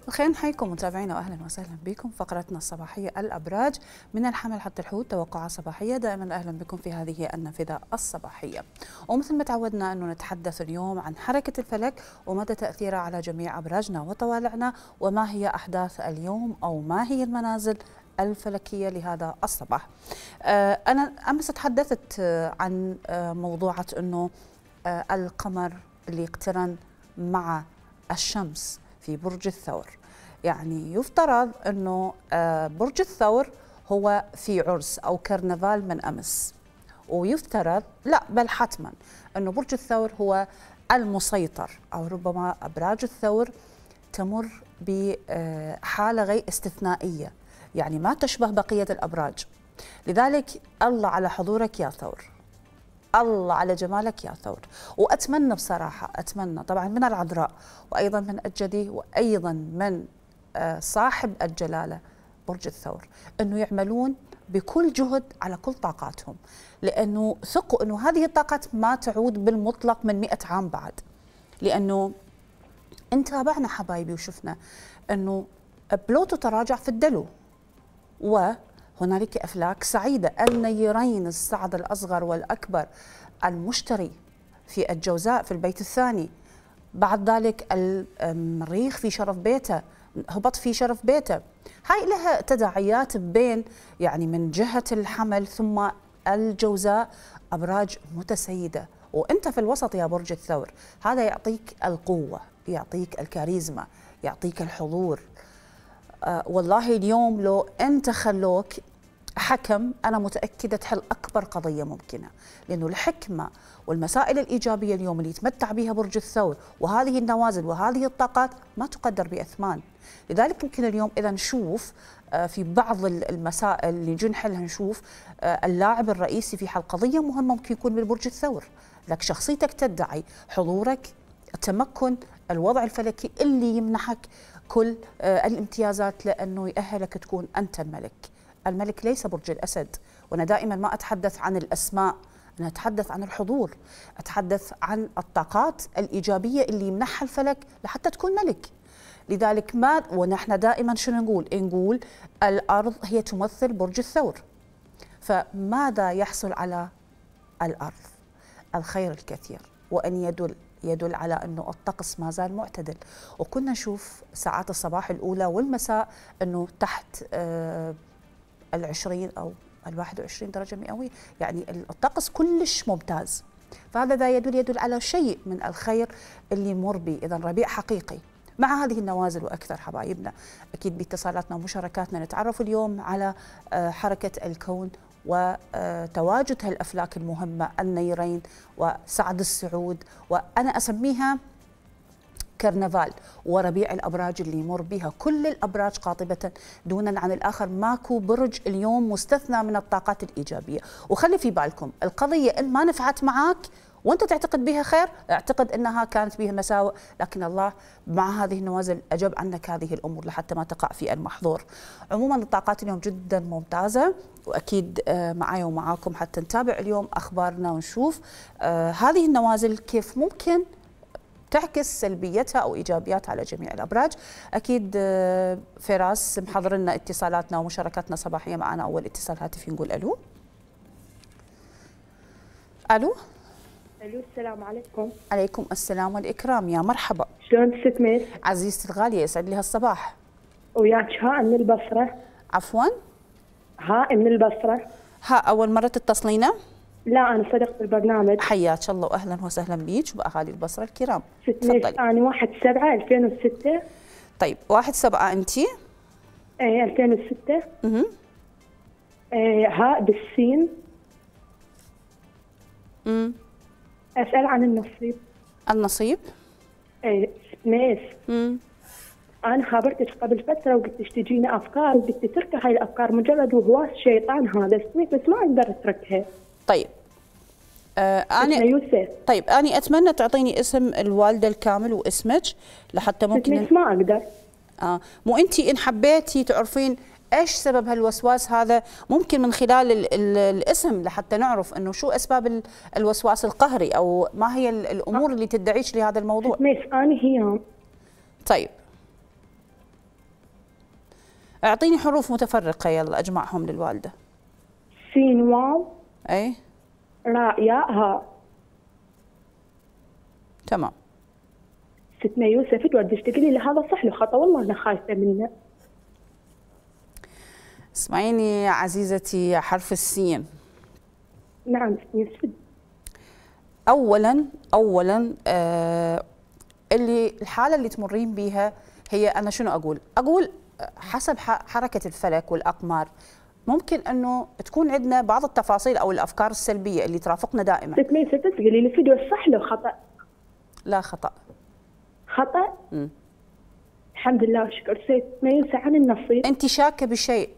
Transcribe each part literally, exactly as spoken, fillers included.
الخير، نحييكم متابعينا واهلا وسهلا بكم. فقرتنا الصباحيه الابراج من الحمل حتى الحوت، توقعات صباحيه. دائما اهلا بكم في هذه النافذه الصباحيه. ومثل ما تعودنا انه نتحدث اليوم عن حركه الفلك ومدى تاثيرها على جميع ابراجنا وطوالعنا، وما هي احداث اليوم او ما هي المنازل الفلكيه لهذا الصباح. انا امس تحدثت عن موضوعه انه القمر اللي يقترن مع الشمس في برج الثور، يعني يفترض أنه برج الثور هو في عرس أو كرنفال من أمس، ويفترض لا بل حتما أنه برج الثور هو المسيطر، أو ربما أبراج الثور تمر بحالة غير استثنائية، يعني ما تشبه بقية الأبراج. لذلك الله على حضورك يا ثور، الله على جمالك يا ثور. وأتمنى بصراحة، أتمنى طبعا من العذراء وأيضا من الجدي وأيضا من صاحب الجلالة برج الثور أنه يعملون بكل جهد على كل طاقاتهم، لأنه ثقوا أنه هذه الطاقات ما تعود بالمطلق من مئة عام بعد، لأنه إن تابعنا حبايبي وشفنا أنه بلوتو تراجع في الدلو، وهنالك أفلاك سعيدة، النيرين السعد الأصغر والأكبر المشتري في الجوزاء في البيت الثاني، بعد ذلك المريخ في شرف بيته، هبط في شرف بيته. هاي لها تداعيات بين يعني من جهة الحمل ثم الجوزاء، أبراج متسيدة، وأنت في الوسط يا برج الثور. هذا يعطيك القوة، يعطيك الكاريزما، يعطيك الحضور. آه والله اليوم لو أنت خلوك حكم، أنا متأكدة تحل أكبر قضية ممكنة، لأنه الحكمة والمسائل الإيجابية اليوم اللي يتمتع بها برج الثور وهذه النوازل وهذه الطاقات ما تقدر بأثمان. لذلك يمكن اليوم إذا نشوف في بعض المسائل اللي نجي نحلها، نشوف اللاعب الرئيسي في حل قضية مهمة ممكن يكون من برج الثور، لك شخصيتك تدعي، حضورك، التمكن، الوضع الفلكي اللي يمنحك كل الامتيازات لأنه يأهلك تكون أنت الملك. الملك ليس برج الأسد، وأنا دائما ما أتحدث عن الأسماء، أنا أتحدث عن الحضور، أتحدث عن الطاقات الإيجابية اللي يمنحها الفلك لحتى تكون ملك. لذلك ما ونحن دائما شنو نقول؟ نقول الأرض هي تمثل برج الثور، فماذا يحصل على الأرض؟ الخير الكثير، وأن يدل يدل على أنه الطقس ما زال معتدل، وكنا نشوف ساعات الصباح الأولى والمساء أنه تحت آه العشرين أو الواحد وعشرين درجة مئوية، يعني الطقس كلش ممتاز. فهذا ذا يدل يدل على شيء من الخير اللي يمر به. إذا ربيع حقيقي مع هذه النوازل وأكثر حبايبنا. أكيد باتصالاتنا ومشاركاتنا نتعرف اليوم على حركة الكون وتواجد هالأفلاك المهمة، النيرين وسعد السعود، وأنا أسميها كرنفال وربيع الأبراج اللي يمر بها كل الأبراج قاطبة دونا عن الآخر. ماكو برج اليوم مستثنى من الطاقات الإيجابية. وخلي في بالكم القضية إن ما نفعت معاك وانت تعتقد بها خير، اعتقد انها كانت بها مساوئ، لكن الله مع هذه النوازل اجب عنك هذه الامور لحتى ما تقع في المحظور. عموما الطاقات اليوم جدا ممتازه، واكيد معي ومعاكم حتى نتابع اليوم اخبارنا ونشوف هذه النوازل كيف ممكن تعكس سلبيتها او ايجابياتها على جميع الابراج. اكيد فراس محضر لنا اتصالاتنا ومشاركاتنا صباحيه معنا. اول اتصال هاتفي نقول الو. الو الو السلام عليكم. عليكم السلام والاكرام، يا مرحبا. شلون ست ميس؟ عزيزتي الغاليه، يسعد لي هالصباح. وياك هاء من البصره. عفوا؟ هاء من البصره. ها اول مره تتصلينا؟ لا انا صدقت البرنامج. حياك الله واهلا وسهلا بيك وباهالي البصره الكرام. ست ميس انا واحد سبعة ألفين وستة. طيب واحد سبعة انتي؟ ايه ألفين وستة. اها. ايه هاء بالسين. امم اسال عن النصيب. النصيب؟ ايه ست ميس. امم انا خابرتك قبل فتره وقلت لك تجيني افكار وقلت تتركي هاي الافكار، مجرد وهواس شيطان هذا ست بس ما اقدر اتركها. طيب آه أنا يوسف. طيب أنا أتمنى تعطيني اسم الوالدة الكامل واسمك لحتى ممكن ست ما أقدر. آه مو أنتي إن حبيتي تعرفين إيش سبب هالوسواس هذا، ممكن من خلال ال ال الاسم لحتى نعرف إنه شو أسباب الوسواس القهري أو ما هي الأمور اللي تدعيش لهذا الموضوع. ست ميس أنا هي. طيب اعطيني حروف متفرقة يلا اجمعهم للوالدة. سين واو اي راء ياء هاء. تمام. ستنا يوسف تودش تقولي لي هذا صح له خطأ، والله أنا خايفة منه. اسمعيني عزيزتي، حرف السين. نعم ستنا يوسف. اولا اولا آه اللي الحالة اللي تمرين بيها هي، انا شنو اقول؟ اقول حسب حركة الفلك والاقمار ممكن انه تكون عندنا بعض التفاصيل او الافكار السلبية اللي ترافقنا دائما. ستنا يوسف تقولي لي فيديو صح له خطأ. لا خطأ. خطأ؟ مم. الحمد لله والشكر. ستنا يوسف عن النصيب. انت شاكة بشيء؟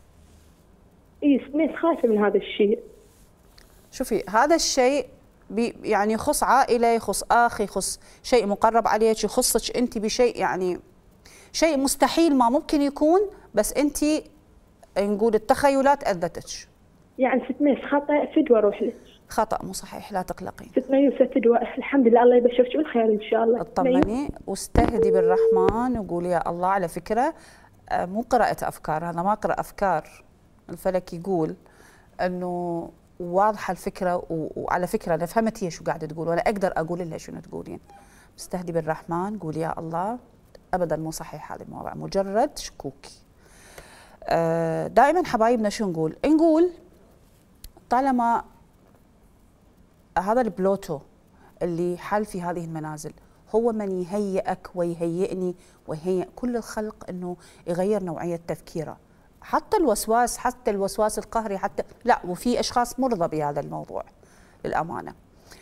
اي ستنا خايفة من هذا الشيء. شوفي هذا الشيء بي يعني يخص عائلة، يخص أخ، يخص شيء مقرب عليك، يخصك أنت بشيء، يعني شيء مستحيل ما ممكن يكون، بس أنت نقول التخيلات أذتك. يعني ستنا خطأ فدوى أروح لك. خطأ مو صحيح، لا تقلقي. ستنا يوسف فدوى الحمد لله، الله يبشرك بالخير إن شاء الله. اطمني واستهدي بالرحمن وقولي يا الله. على فكرة مو قراءة أفكار، هذا ما قرأ أفكار. الفلك يقول أنه واضحة الفكرة، وعلى فكرة أنا فهمت هي شو قاعدة تقول وأنا أقدر أقول لها شنو تقولين. استهدي بالرحمن، قولي يا الله. أبدا مو صحيح هذا الموضوع، مجرد شكوكي. دائما حبايبنا شو نقول؟ نقول طالما هذا البلوتو اللي حل في هذه المنازل هو من يهيئك ويهيئني ويهيئ كل الخلق انه يغير نوعيه تفكيره، حتى الوسواس، حتى الوسواس القهري، حتى لا، وفي اشخاص مرضى بهذا الموضوع للامانه.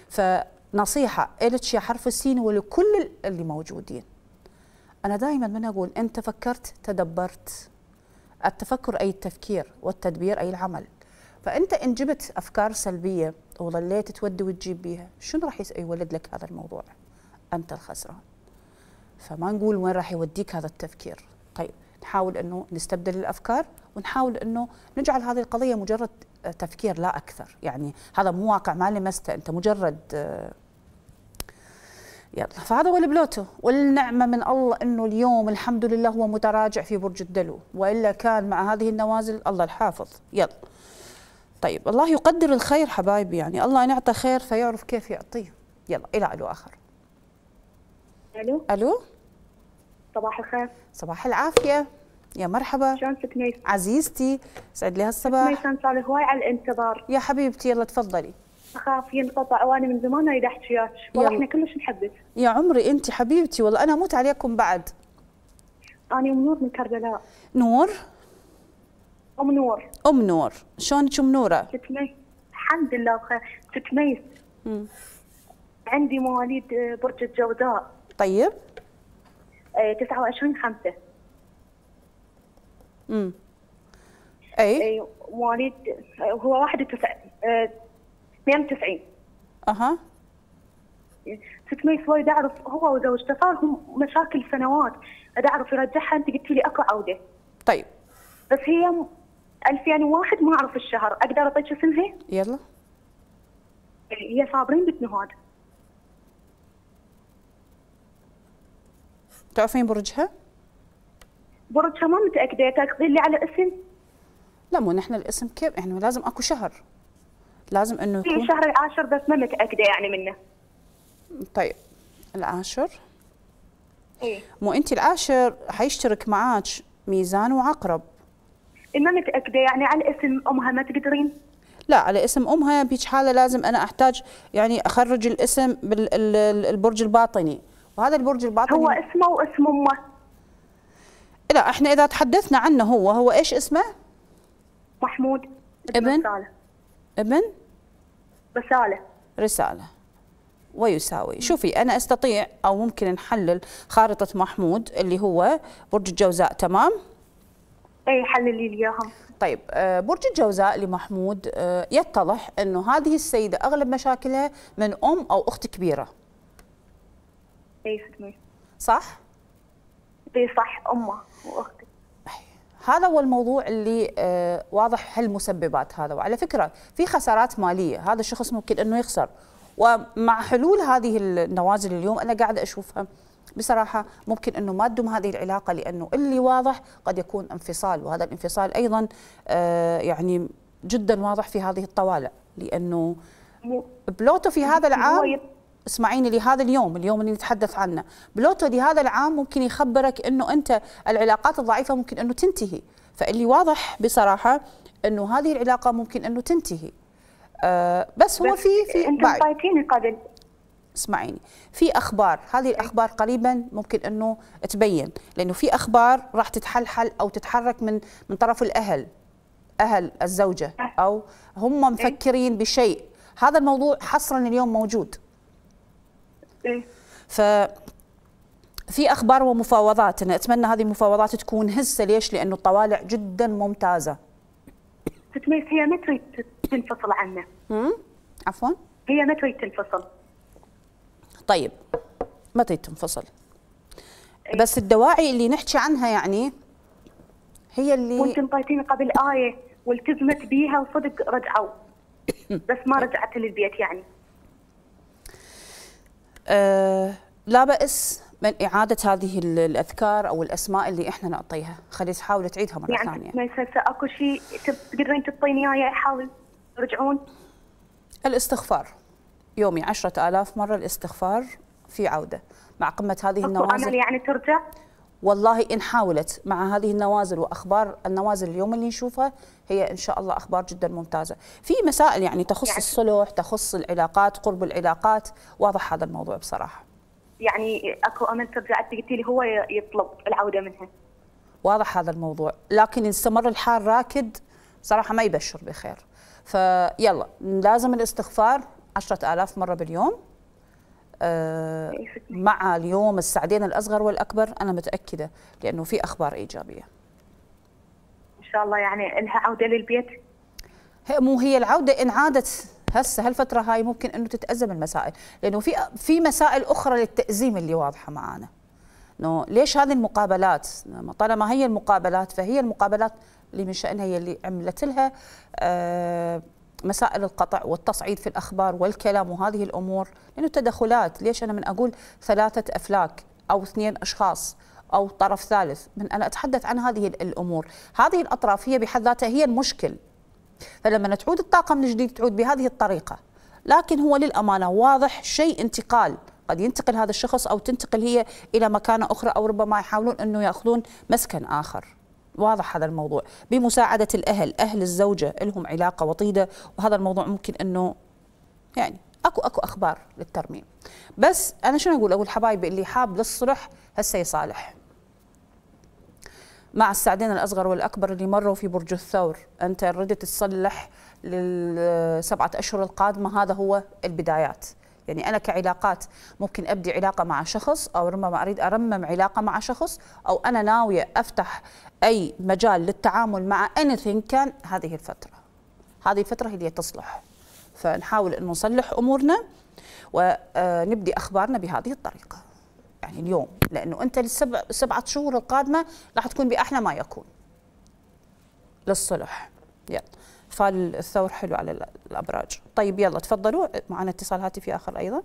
فنصيحه الك يا حرف السين ولكل اللي موجودين، انا دائما من اقول انت فكرت تدبرت. التفكر اي التفكير والتدبير اي العمل. فانت ان جبت افكار سلبيه وظليت تودي وتجيب بيها، شنو راح يولد لك هذا الموضوع؟ انت الخسران. فما نقول وين راح يوديك هذا التفكير. طيب نحاول انه نستبدل الافكار ونحاول انه نجعل هذه القضيه مجرد تفكير لا اكثر، يعني هذا مو واقع ما لمسته، انت مجرد يلا. فهذا هو البلوتو، والنعمه من الله انه اليوم الحمد لله هو متراجع في برج الدلو، والا كان مع هذه النوازل الله الحافظ. يلا طيب، الله يقدر الخير حبايبي، يعني الله ان يعطى خير فيعرف كيف يعطيه. يلا الى الو اخر. الو الو صباح الخير. صباح العافيه، يا مرحبا. شلونك ميس؟ عزيزتي سعد لي هالصباح. ميس انا صار هواي على الانتظار. يا حبيبتي يلا تفضلي. اخاف ينقطع وانا من زمان اريد احكي وياك، والله احنا كلش نحبك. يا عمري انت حبيبتي، والله انا اموت عليكم بعد. انا ام نور من كربلاء. نور؟ ام نور. ام نور، شلونك ام نوره؟ ست ميس الحمد لله بخير. ست ميس امم عندي مواليد برج الجوزاء. طيب. تسعة وعشرين خمسة. امم اي اي مواليد هو واحد وتسعين اثنين وتسعين. اها. ست ميس وايد اعرف هو وزوجته صار لهم مشاكل سنوات، ادي اعرف يرجعها، انت قلتي لي اكو عوده. طيب بس هي ألفين وواحد ما اعرف الشهر، اقدر اعطيك اسمها؟ يلا. هي صابرين بنت نهاد. تعرفين برجها؟ برجها ما متاكده، تاخذين لي على اسم؟ لا مو نحن الاسم كيف؟ احنا لازم اكو شهر، لازم انه يكون في شهر العاشر بس ما متاكده يعني منه. طيب العاشر. ايه مو انت العاشر حيشترك معاك ميزان وعقرب. ما متاكده يعني على اسم امها ما تقدرين؟ لا على اسم امها بهيج حاله لازم انا احتاج يعني اخرج الاسم بالبرج الباطني، وهذا البرج الباطني هو اسمه واسم امه. لا احنا اذا تحدثنا عنه هو هو ايش اسمه؟ محمود ابن رسالة. ابن رسالة. رسالة ويساوي. شوفي أنا أستطيع أو ممكن نحلل خارطة محمود اللي هو برج الجوزاء، تمام؟ أي حللي لي إياهم. طيب برج الجوزاء لمحمود يتضح أنه هذه السيدة أغلب مشاكلها من أم أو أخت كبيرة. أي ستمية. صح؟ أي صح، أمه وأختي. هذا هو الموضوع اللي آه واضح هالمسببات هذا. وعلى فكرة في خسارات مالية، هذا الشخص ممكن أنه يخسر، ومع حلول هذه النوازل اليوم أنا قاعدة أشوفها بصراحة ممكن أنه ما تدوم هذه العلاقة، لأنه اللي واضح قد يكون انفصال، وهذا الانفصال أيضا آه يعني جدا واضح في هذه الطوالع، لأنه بلوتو في هذا العام، اسمعيني لهذا اليوم اليوم اللي نتحدث عنه، بلوتو لهذا العام ممكن يخبرك أنه أنت العلاقات الضعيفة ممكن أنه تنتهي، فاللي واضح بصراحة أنه هذه العلاقة ممكن أنه تنتهي. آه بس هو بس في في انتم فايتيني قبل. اسمعيني، في اخبار، هذه الاخبار قريبا ممكن انه تبين، لانه في اخبار راح تتحلحل او تتحرك من من طرف الاهل، اهل الزوجه، او هم مفكرين بشيء. هذا الموضوع حصرا اليوم موجود. ف في اخبار ومفاوضات، انا اتمنى هذه المفاوضات تكون هسه. ليش؟ لانه الطوالع جدا ممتازه. ستميس هي متى تنفصل عنه؟ امم عفوا؟ هي متى تنفصل؟ طيب متى تنفصل؟ بس الدواعي اللي نحكي عنها يعني هي اللي وانتم طايتين قبل آية والتزمت بيها وصدق رجعوا، بس ما رجعت للبيت يعني. آه لا بأس من إعادة هذه الأذكار أو الأسماء اللي إحنا نعطيها، خلي تحاول تعيدها مرة يعني ثانية. يعني هسه أكو شيء تقدرين تعطيني إياه أحاول يرجعون؟ الاستغفار يومي عشرة آلاف مرة، الاستغفار في عودة مع قمة هذه النوازل. يعني ترجع؟ والله إن حاولت مع هذه النوازل وأخبار النوازل اليوم اللي نشوفها هي إن شاء الله أخبار جدا ممتازة. في مسائل يعني تخص يعني الصلح، تخص العلاقات، قرب العلاقات، واضح هذا الموضوع بصراحة. يعني أكو أمل ترجع؟ أنت قلتي لي هو يطلب العودة منها. واضح هذا الموضوع، لكن إن استمر الحال راكد صراحة ما يبشر بخير. فيلا لازم الاستغفار عشرة آلاف مرة باليوم. آه مع اليوم السعدين الأصغر والأكبر أنا متأكدة لأنه في أخبار إيجابية إن شاء الله. يعني لها عودة للبيت؟ مو هي العودة إن عادت هسه هالفترة هاي ممكن أنه تتأزم المسائل، لأنه في في مسائل أخرى للتأزيم اللي واضحة معانا. إنه ليش هذه المقابلات؟ طالما هي المقابلات فهي المقابلات اللي من شأنها هي اللي عملت لها آه مسائل القطع والتصعيد في الأخبار والكلام وهذه الأمور، لأنه تدخلات. ليش أنا من أقول ثلاثة أفلاك أو اثنين أشخاص أو طرف ثالث، من أنا أتحدث عن هذه الأمور، هذه الأطراف هي بحد ذاتها هي المشكل. فلما تعود الطاقة من جديد تعود بهذه الطريقة، لكن هو للأمانة واضح شيء انتقال، قد ينتقل هذا الشخص أو تنتقل هي إلى مكانة أخرى، أو ربما يحاولون أنه يأخذون مسكن آخر. واضح هذا الموضوع بمساعدة الأهل، أهل الزوجة لهم علاقة وطيدة، وهذا الموضوع ممكن أنه يعني أكو أكو أخبار للترميم. بس أنا شنو أقول؟ أقول حبايبي اللي حاب للصلح هسه يصالح مع السعدين الأصغر والأكبر اللي مروا في برج الثور. أنت ردت تصلح للسبعة أشهر القادمة، هذا هو البدايات. يعني أنا كعلاقات ممكن أبدي علاقة مع شخص، أو ربما أريد أرمم علاقة مع شخص، أو أنا ناوية أفتح أي مجال للتعامل مع anything كان. هذه الفترة هذه الفترة هي اللي تصلح، فنحاول أن نصلح أمورنا ونبدي أخبارنا بهذه الطريقة يعني اليوم، لأنه أنت للسبع سبعة شهور القادمة راح تكون بأحلى ما يكون للصلح. يلا فال الثور حلو على الأبراج. طيب يلا تفضلوا، معنا اتصال هاتفي آخر أيضا.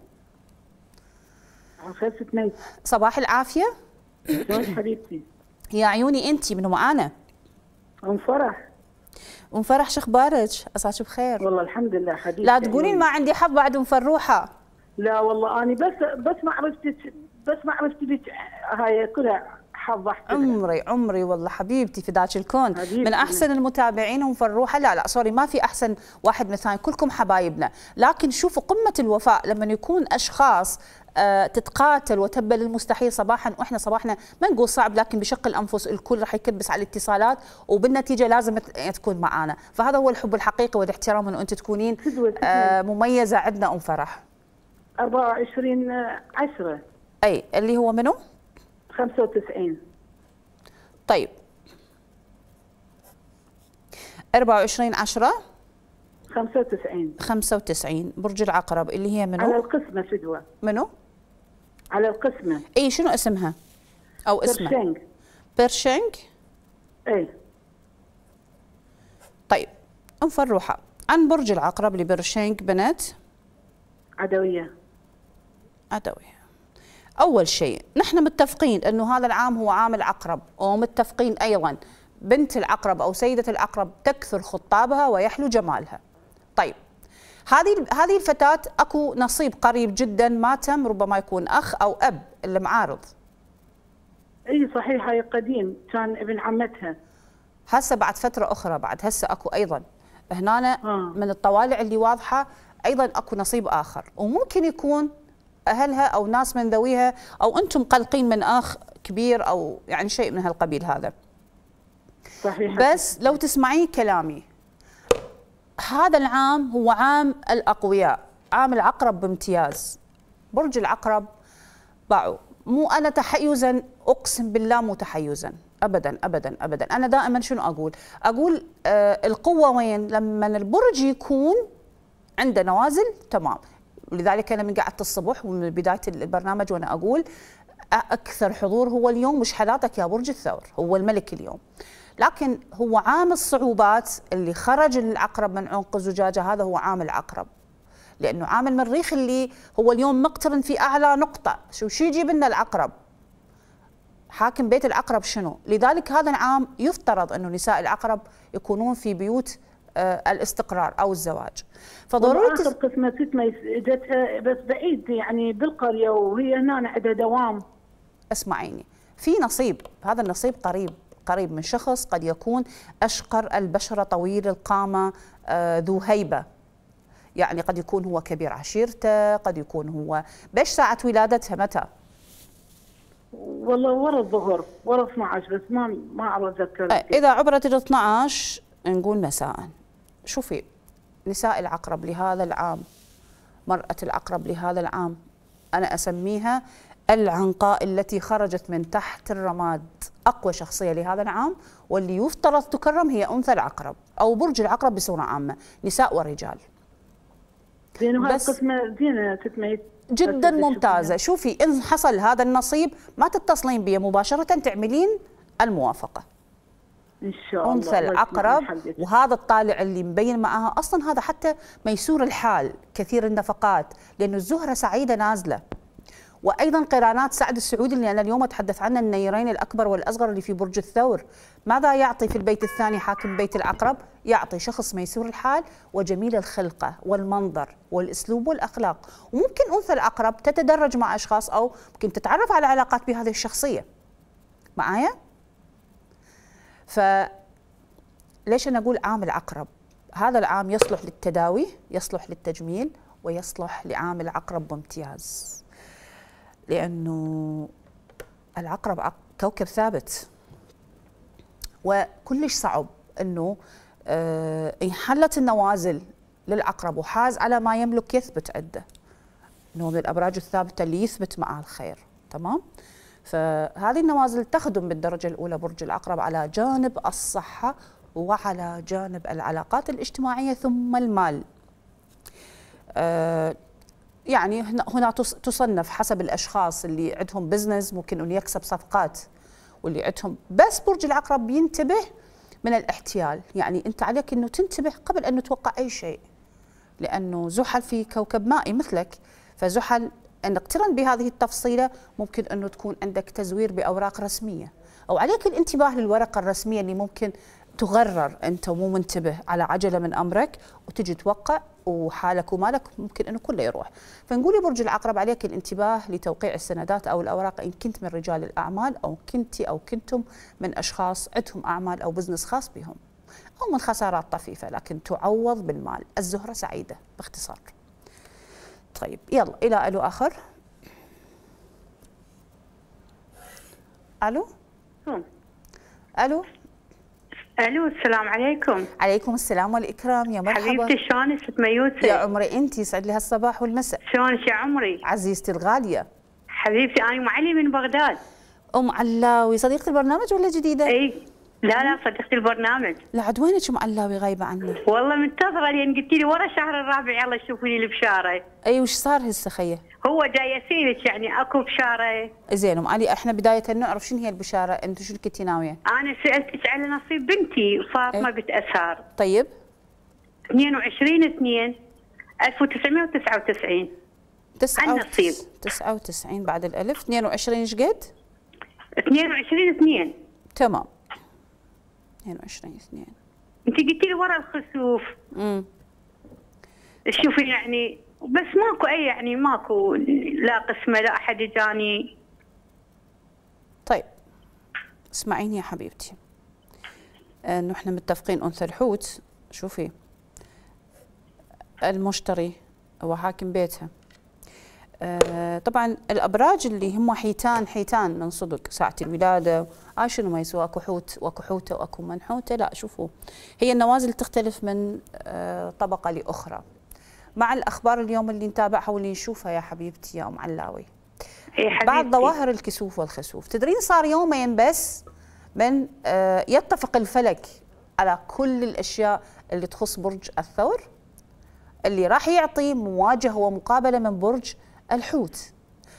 خير ستميس. صباح العافية. شلونك حبيبتي؟ يا عيوني أنتي منو معانا؟ أم فرح. أم فرح شو أخبارك؟ عساك بخير؟ والله الحمد لله حبيبتي. لا تقولين ما عندي حظ بعد أم فروحة. لا والله أنا بس بس ما عرفتك، بس ما عرفت لك هاي كلها حظ احسن. عمري عمري والله حبيبتي في ذاك الكون، حبيبتي. من احسن المتابعين ام فروحه. لا لا سوري، ما في احسن واحد مثال، كلكم حبايبنا، لكن شوفوا قمه الوفاء لما يكون اشخاص آه تتقاتل وتبل المستحيل صباحا، واحنا صباحنا ما نقول صعب لكن بشق الانفس الكل راح يكبس على الاتصالات، وبالنتيجه لازم تكون معانا. فهذا هو الحب الحقيقي والاحترام، انه انت تكونين آه مميزه عندنا ام فرح. أربعة وعشرين عشرة. اي اللي هو منو؟ خمسة وتسعين. طيب أربعة وعشرين عشرة خمسة وتسعين. خمسة وتسعين برج العقرب اللي هي منو؟ على القسمة فدوة. منو؟ على القسمة. اي شنو اسمها؟ او اسمها؟ برشنج. برشنج؟ اي. طيب ام فروحة عن برج العقرب لبرشنج بنت عدوية. عدوية. أول شيء نحن متفقين أنه هذا العام هو عام العقرب، ومتفقين أيضا بنت العقرب أو سيدة العقرب تكثر خطابها ويحلو جمالها. طيب هذه هذه الفتاة أكو نصيب قريب جدا ما تم، ربما يكون أخ أو أب اللي معارض. اي صحيح، هاي قديم كان ابن عمتها. هسه بعد فترة أخرى بعد هسه أكو أيضا هنا آه. من الطوالع اللي واضحة أيضا أكو نصيب آخر، وممكن يكون أهلها أو ناس من ذويها أو أنتم قلقين من أخ كبير أو يعني شيء من هالقبيل هذا. صحيح. بس لو تسمعين كلامي، هذا العام هو عام الأقوياء، عام العقرب بامتياز. برج العقرب باعوا، مو أنا تحيزا، أقسم بالله مو تحيزا أبدا أبدا أبدا. أنا دائما شنو أقول؟ أقول آه القوة وين؟ لما البرج يكون عنده نوازل تمام. ولذلك أنا من قعدت الصبح ومن بداية البرنامج وأنا أقول أكثر حضور هو اليوم، مش حالاتك يا برج الثور، هو الملك اليوم. لكن هو عام الصعوبات اللي خرج العقرب من عنق الزجاجة، هذا هو عام العقرب، لأنه عام المريخ اللي هو اليوم مقترن في أعلى نقطة. شو شو يجيب لنا العقرب؟ حاكم بيت العقرب شنو؟ لذلك هذا العام يفترض أنه نساء العقرب يكونون في بيوت آه الاستقرار أو الزواج. فضروري آخر قسمة ستمة جتها بس بعيد يعني بالقرية، وهي هنا عندها دوام. اسمعيني، في نصيب، هذا النصيب قريب قريب من شخص قد يكون أشقر البشرة، طويل القامة، آه ذو هيبة، يعني قد يكون هو كبير عشيرته، قد يكون هو بيش ساعة ولادتها متى؟ والله ورا الظهر، ورا اثني عشر، بس ما ما اعرف اتذكر. إذا عبرت ال اثني عشر نقول مساء. شوفي نساء العقرب لهذا العام، مرأة العقرب لهذا العام، أنا أسميها العنقاء التي خرجت من تحت الرماد، أقوى شخصية لهذا العام، واللي يفترض تكرم هي أنثى العقرب أو برج العقرب بصورة عامة، نساء ورجال. زين، وهاي القسمة زينة ستمية جدا ممتازة. شوفي إن حصل هذا النصيب ما تتصلين بي مباشرة، تعملين الموافقة إن شاء الله. أنثى العقرب، وهذا الطالع اللي مبين معها أصلا هذا حتى ميسور الحال، كثير النفقات، لأنه الزهرة سعيدة نازلة. وأيضا قرانات سعد السعودي اللي أنا اليوم أتحدث عنه، النيرين الأكبر والأصغر اللي في برج الثور، ماذا يعطي في البيت الثاني حاكم بيت العقرب؟ يعطي شخص ميسور الحال وجميل الخلقة والمنظر والأسلوب والأخلاق. وممكن أنثى العقرب تتدرج مع أشخاص أو ممكن تتعرف على علاقات بهذه الشخصية معايا؟ فليش أنا أقول عام العقرب؟ هذا العام يصلح للتداوي، يصلح للتجميل، ويصلح لعام العقرب بامتياز، لأنه العقرب كوكب ثابت، وكلش صعب أنه آه انحلت النوازل للعقرب وحاز على ما يملك يثبت عنده، أنه من الأبراج الثابتة اللي يثبت معها الخير. تمام؟ فهذه النوازل تخدم بالدرجة الأولى برج العقرب على جانب الصحة وعلى جانب العلاقات الاجتماعية ثم المال. آه يعني هنا تصنف حسب الاشخاص اللي عندهم بزنس ممكن انه يكسب صفقات، واللي عندهم بس برج العقرب ينتبه من الاحتيال. يعني انت عليك انه تنتبه قبل ان توقع اي شيء، لانه زحل في كوكب مائي مثلك، فزحل ان اقترن بهذه التفصيله ممكن انه تكون عندك تزوير باوراق رسميه، او عليك الانتباه للورقه الرسميه اللي ممكن تغرر انت ومو منتبه على عجله من امرك وتجي توقع وحالك ومالك ممكن انه كله يروح. فنقول يا برج العقرب عليك الانتباه لتوقيع السندات او الاوراق ان كنت من رجال الاعمال او كنتي او كنتم من اشخاص عندهم اعمال او بزنس خاص بهم، او من خسارات طفيفه لكن تعوض بالمال. الزهره سعيده باختصار. طيب يلا الى الو اخر. الو الو الو السلام عليكم. عليكم السلام والاكرام، يا مرحبا حبيبتي، شلونك ست ميوسف؟ يا عمري انت، يسعد لي هالصباح والمساء. شلونك يا عمري؟ عزيزتي الغاليه. حبيبتي انا ام علي من بغداد. ام علاوي صديقه البرنامج ولا جديده؟ اي لا لا صديقتي البرنامج. لا عاد وينك ام علاوي غايبه عني؟ والله منتظره لين قلتي لي ورا الشهر الرابع يلا شوفي لي البشاره. اي وش صار هسه خيه؟ هو جاي اسالك يعني اكو بشاره. زين ام علي، احنا بدايه نعرف شنو هي البشاره، انت شو كنتي ناويه؟ انا سالتك على نصيب بنتي فاطمه بنت اسهار. طيب اثنين وعشرين اثنين ألف وتسعمئة وتسعة وتسعين. النصيب. تسعة وتسعين بعد الألف. اثنين وعشرين ايش قد؟ اثنين وعشرين اثنين. تمام. اثنين وعشرين اثنين. انت قلتي لي ورا الخسوف. امم شوفي يعني بس ماكو اي يعني ماكو لا قسمه لا احد جاني. طيب اسمعيني يا حبيبتي، انه احنا متفقين انثى الحوت. شوفي المشتري هو حاكم بيتها. آه طبعا الابراج اللي هم حيتان حيتان من صدق ساعه الولاده آه شنو ما يسوى، اكو حوت واكو حوته واكو منحوته. لا شوفوا هي النوازل تختلف من آه طبقه لاخرى. مع الاخبار اليوم اللي نتابعها واللي نشوفها يا حبيبتي يا ام علاوي، بعض ظواهر الكسوف والخسوف. تدرين صار يومين بس من آه يتفق الفلك على كل الاشياء اللي تخص برج الثور، اللي راح يعطي مواجهه ومقابله من برج الحوت.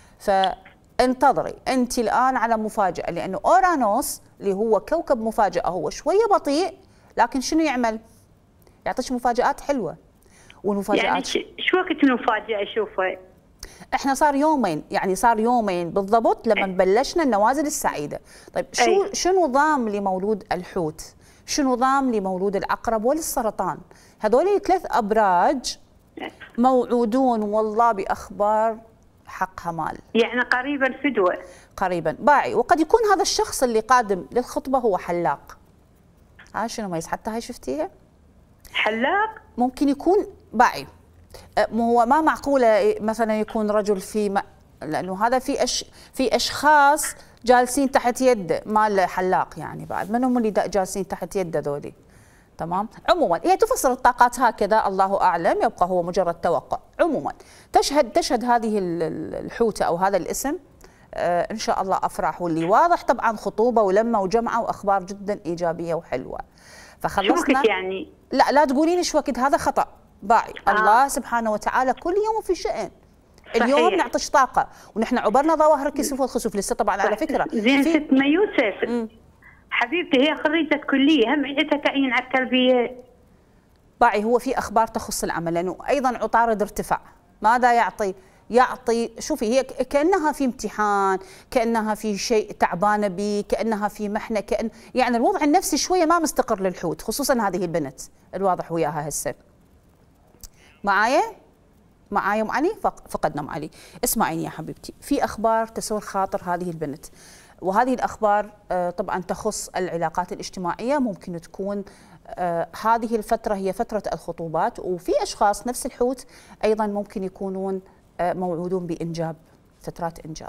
فانتظري انت الان على مفاجاه، لانه اورانوس اللي هو كوكب مفاجاه هو شويه بطيء، لكن شنو يعمل؟ يعطيك مفاجات حلوه. والمفاجات يعني شو وقت المفاجاه اشوفها؟ احنا صار يومين، يعني صار يومين بالضبط لما بلشنا النوازل السعيده. طيب شو أي. شنو ضام لمولود الحوت؟ شنو ضام لمولود العقرب والسرطان؟ هذول ثلاث ابراج موعودون والله باخبار حقها مال. يعني قريبا فدوه. قريبا باعي. وقد يكون هذا الشخص اللي قادم للخطبه هو حلاق. ها شنو ما حتى هاي شفتيها؟ حلاق؟ ممكن يكون باعي. هو ما معقوله مثلا يكون رجل في م... لانه هذا في أش... في اشخاص جالسين تحت يده مال حلاق، يعني بعد من هم اللي جالسين تحت يده ذولي؟ تمام. عموما هي تفسر الطاقات هكذا، الله اعلم، يبقى هو مجرد توقع. عموما تشهد تشهد هذه الحوته او هذا الاسم آه ان شاء الله افراح، واللي واضح طبعا خطوبه ولمه وجمعه واخبار جدا ايجابيه وحلوه. فخلصنا شو يعني؟ لا لا تقولين ايش وقت، هذا خطا باعي. آه. الله سبحانه وتعالى كل يوم في شأن. صحيح. اليوم نعطيش طاقه، ونحن عبرنا ظواهر الكسوف والخسوف لسه طبعا على فكره. زين ست ما يوسف م. حبيبتي هي خريجه كليه، هم عندها تعيين على التربيه. باعي هو في اخبار تخص العمل، لانه ايضا عطارد ارتفاع. ماذا يعطي؟ يعطي شوفي هي كانها في امتحان، كانها في شيء تعبانه به، كانها في محنه، كان يعني الوضع النفسي شويه ما مستقر للحوت، خصوصا هذه البنت الواضح وياها هسه. معايا؟ معايا ام علي؟ فقدنا ام علي. اسمعيني يا حبيبتي، في اخبار تسور خاطر هذه البنت، وهذه الاخبار طبعا تخص العلاقات الاجتماعيه. ممكن تكون هذه الفتره هي فتره الخطوبات، وفي اشخاص نفس الحوت ايضا ممكن يكونون موعودون بانجاب، فترات انجاب.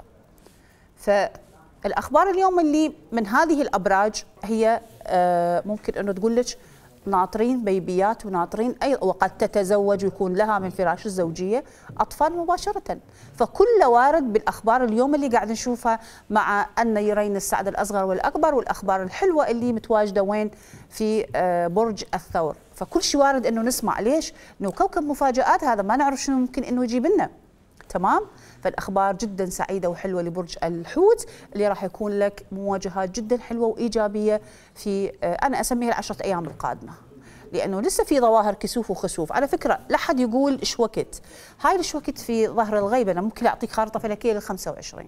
فالاخبار اليوم اللي من هذه الابراج هي ممكن انه تقول لك ناطرين بيبيات وناطرين اي، وقد تتزوج ويكون لها من فراش الزوجيه اطفال مباشره. فكل وارد بالاخبار اليوم اللي قاعد نشوفها مع النيرين السعد الاصغر والاكبر، والاخبار الحلوه اللي متواجده وين؟ في برج الثور. فكل شيء وارد انه نسمع. ليش؟ انه كوكب مفاجات، هذا ما نعرف شنو ممكن انه يجيب لنا. تمام؟ فالاخبار جدا سعيده وحلوه لبرج الحوت، اللي راح يكون لك مواجهات جدا حلوه وايجابيه في انا اسميها العشره ايام القادمه، لانه لسه في ظواهر كسوف وخسوف. على فكره لا حد يقول ايش وقت، هاي ايش وقت في ظهر الغيب. انا ممكن اعطيك خارطه فلكيه لل خمسة وعشرين،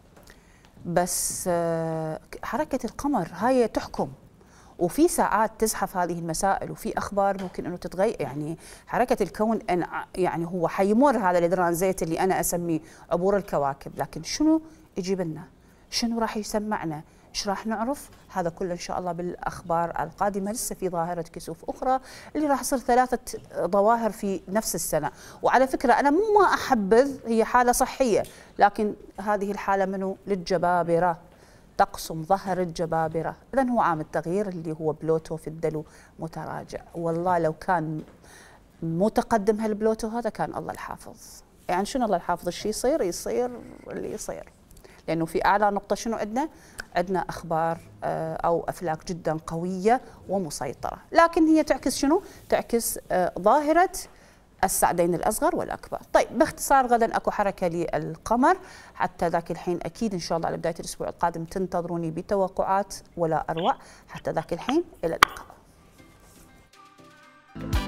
بس حركه القمر هاي تحكم، وفي ساعات تزحف هذه المسائل، وفي اخبار ممكن انه تتغير. يعني حركه الكون أن يعني هو حيمر هذا الترانزيت اللي انا اسميه عبور الكواكب، لكن شنو يجيب لنا؟ شنو راح يسمعنا؟ ايش راح نعرف؟ هذا كله ان شاء الله بالاخبار القادمه. لسه في ظاهره كسوف اخرى اللي راح تصير ثلاثه ظواهر في نفس السنه. وعلى فكره انا مو ما احبذ، هي حاله صحيه، لكن هذه الحاله منو؟ للجبابره، تقسم ظهر الجبابرة. إذن هو عام التغيير اللي هو بلوتو في الدلو متراجع. والله لو كان متقدم هالبلوتو هذا كان الله الحافظ. يعني شنو الله الحافظ؟ الشيء يصير يصير اللي يصير، لأنه في أعلى نقطة شنو عندنا؟ عندنا أخبار أو أفلاك جدا قوية ومسيطرة، لكن هي تعكس شنو؟ تعكس ظاهرة السعدين الأصغر والأكبر. طيب باختصار غدا أكو حركة للقمر، حتى ذاك الحين أكيد إن شاء الله على بداية الأسبوع القادم تنتظروني بتوقعات ولا أروع. حتى ذاك الحين إلى اللقاء.